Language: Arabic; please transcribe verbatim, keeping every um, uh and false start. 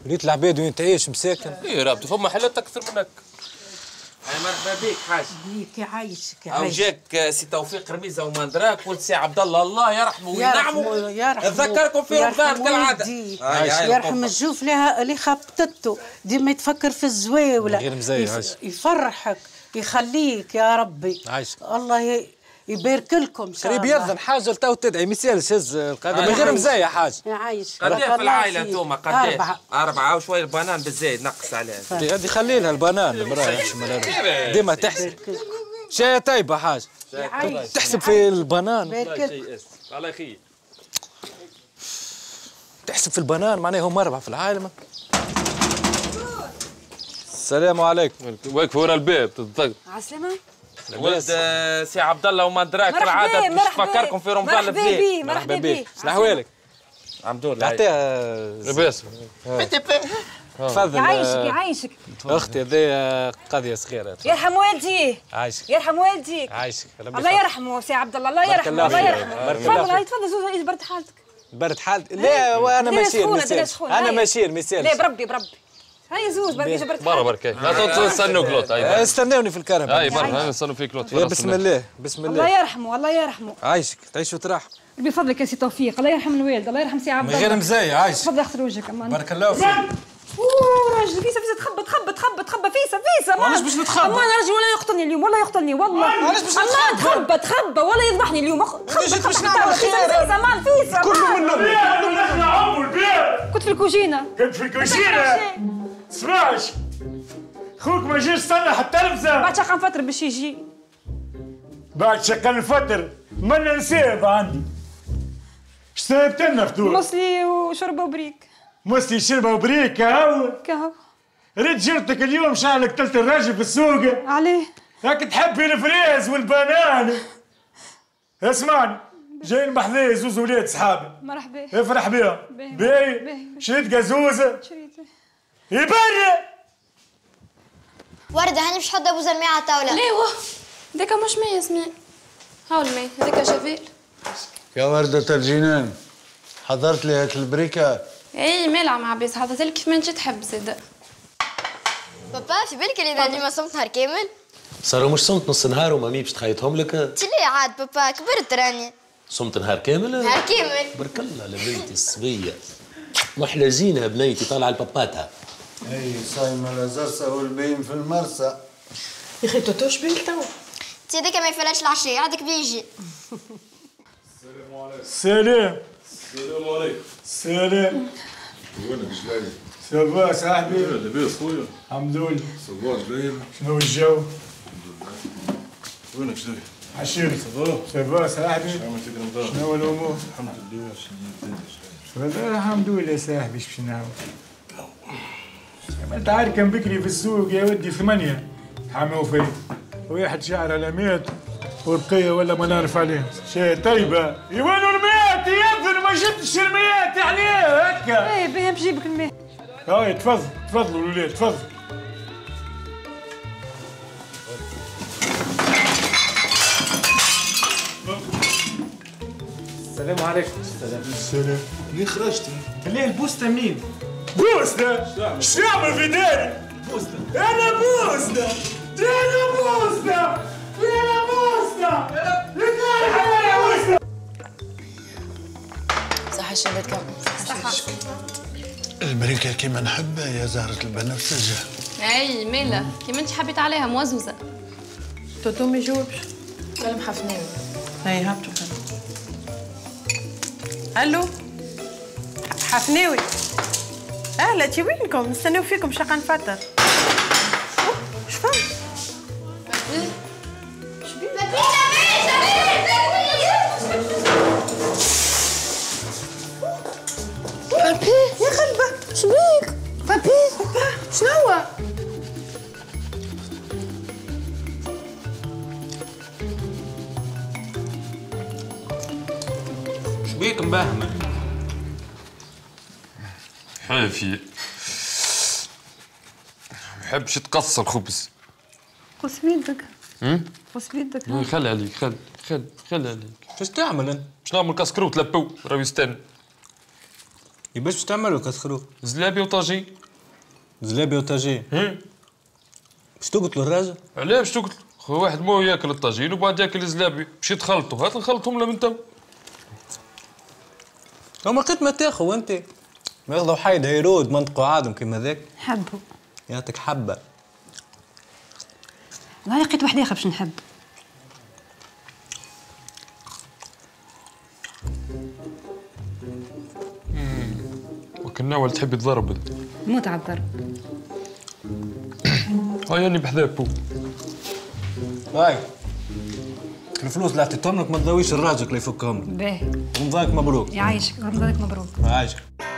وليت العباد وين تعيش مساكن. ايه رابطه فما حالات اكثر منك. مرحبا بك حاج. بيك يعيشك يعيشك. او جاك سي توفيق رميزه وما دراك ولد سي عبد الله الله يرحمه وينعمه. يرحمه نذكركم في رمضان كالعاده. يرحم الجوف لها اللي خبطته ديما يتفكر في الزواوله. غير مزيح عايش. يفرحك يخليك يا ربي. عايش. الله يبارك لكم ان شاء الله. قريب يأذن حاجه تو تدعي ميسيال هز القادم من غير مزايا حاجه. يعيش. قديه في العائله انتوما قديه؟ أربعة. أربعة وشوية البنان بالزايد نقص عليها. غادي خلي لها البنان المراه ديما تحسب. شاي طيبه حاجه. تحسب في البنان. الله يخيك. تحسب في البنان معناها هم أربعة في العالم. السلام عليكم. واقف ورا الباب تتذكر. عسلامة. ولد سي عبد الله وما دراك كالعاده باش نفكركم في رمضان مرحبا بيه مرحبا بيه. شنو احوالك؟ الحمد لله. نعطيها لاباس. تفضل. يعيشك يعيشك. اختي هذه قضيه صغيره. يرحم والديه. عايشك. يرحم والديك. عايشك. الله يرحمه سي عبد الله الله يرحمه الله يرحمه. تفضل هاي تفضل زوز برد حالتك. برد حالتي؟ لا وانا ماشي ماشي انا ماشي ماشي. لا بربي بربي. هاي زوز بربي جبرت برا بركي لا تستنوا كلوت. استنوني في الكرم. هاي برا نستنوا في كلوت. بسم الله بسم الله. الله يرحمه الله يرحمه. عايشك تعيش وتراح. بفضلك يا سي توفيق الله يرحم الوالد الله يرحم سي عبد الله. من غير مزايا عايش. تفضل اغسل وجهك امان. بارك الله فيك. اوه راجل فيسا فيسا تخبى تخبى تخبى تخبى فيسا فيسا. علاش باش نتخبى؟ امان راجل ولا يقتلني اليوم ولا يقتلني والله. علاش باش نتخبى؟ امان تخبى تخبى ولا يذبحني اليوم. تخبى تخبى فيسا فيسا امان فيسا. كله من البيت نحن عمو البيت. كنت في الكوجينه. كنت في الكوجينه. اسمعش خوك ما جاش استنى حتى التلفزه. بعد شقا نفتر باش يجي. بعد شقا نفتر منا نسيب عندي. اش سيبت لنا فطور؟ مصلي وشربه وبريك. مصلي شربه وبريك كهو. كهو. ريت جرتك اليوم شعلك قتلت الراجل في السوق. عليه؟ راك تحبي الفريز والبنان. اسمعني جايين بحذايا زوز ولاد صحابي. مرحبا. افرح بيها. باهي. شريت قزوزه. شريته. يبرد. وردة هاني مش حد ابو زلمي على الطاولة. ايوه هذاك مش ماء ياسمين. هاو الماء هذاك جفيل. يا وردة الجنان حضرت لي هاك البريكة. اي مالعة مع عباس حضرت لك كيف ما انت تحب زاده. بابا في بالك اللي اليوم صمت نهار كامل؟ صاروا مش صمت نص نهار ومامي باش تخيطهم لك؟ انت ليه عاد بابا كبرت راني. صمت نهار كامل؟ نهار كامل. برك الله لبنتي الصبية محلى زينها بنيتي طالعة لباباتها. اي صايمة الازرسة والبين في المرسى. يا اخي توتوش بيك توا. انت هذاك ما يفلاش العشية عادك بيجي. السلام عليكم. السلام. السلام عليكم. السلام. وينك جلاي؟ سافا صاحبي؟ لاباس خويا؟ الحمد لله. سافا جلاي؟ شنو الجو؟ وينك جلاي؟ عشيرة. سافا؟ سافا صاحبي؟ شنو الأمور؟ الحمد لله. والله الحمد لله صاحبي اش باش نعاود؟ ما انت عارف كان بكري في السوق يا ودي ثمانية حموا فيه واحد شعر على مئة ورقية ولا ما نعرف عليه شيء طيبة يوينوا المئات يأذن ما جبتش المئات عليه هكا. ايه باهي بجيبك الماء. هاي تفضل تفضلوا الولاد تفضل. السلام عليكم. السلام. السلام. منين خرجتي؟ بالله البوسته منين؟ بوسته؟ اش نعمل في داري؟ بوسته. انا بوسته. انا بوسته. انا بوسته. انا بوسته. صح الشهادات كم؟ صح. البريكة كيما نحبها يا زهرة البنفسجة. اي مالا كيما انت حبيت عليها موزوزة. توتو ما يجاوبش. كلم حفناوي. هاي هبطوا كلم. الو حفناوي. اهلا تي وينكم؟ نستناو فيكم شقا نفطر. اش فهم؟ بابي يا خلبة شبيك؟ بابي بابا شنو؟ شبيك مباهمة؟ حافي ما بحبش تقصر خبز. قص بيدك. امم؟ قص بيدك. خلي عليك خلي خلي خلي عليك. شو تعمل انت؟ باش نعمل كسكروت لبو راهو يستنى. باش تعملوا كتخرو؟ زلابي وطاجين. زلابي وطاجين؟ ايه. باش تقتلوا الراجل؟ علاه باش تقتلوا؟ خو واحد مو ياكل الطاجين وبعد ياكل الزلابي، باش يتخلطوا، هات نخلطهم له من تو. هما لقيت ما تاخو انت. ما ياخذوا حيد هيرود منطقوا عادهم كيما ذاك. حبوا. يعطيك حبه. والله لقيت واحد اخر باش نحب. وكنا ولا تحبي تضرب؟ موت على الضرب. هاي راني بحذاك بو. هاي الفلوس اللي عطيتهم لك ما تضويش الراجل اللي يفكهم لك. باهي. رمضانك مبروك. يعيشك رمضانك مبروك. يعيشك.